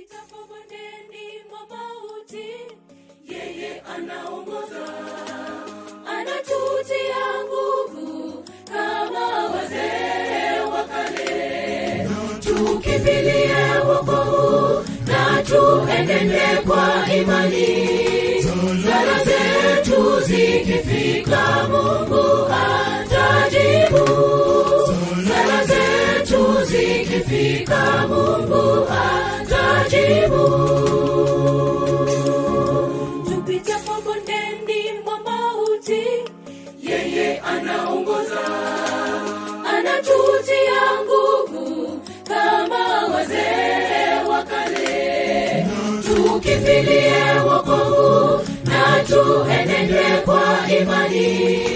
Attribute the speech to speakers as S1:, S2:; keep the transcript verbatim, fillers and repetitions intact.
S1: Tupitapo bondeni mwa mauti, yeye anaongoza, anatutia nguvu kama wazee wa kale. Tukimbilie wokovu na tuenende kwa imani. Sala zetu zikifika, Mungu atajibu. Sala zetu zikifika, Mungu atajibu. Tupitapo bondeni mwa mauti, yeye anaongoza, anatutia nguvu kama wazee wa kale. Tukimbilie wokovu na tuenende kwa imani.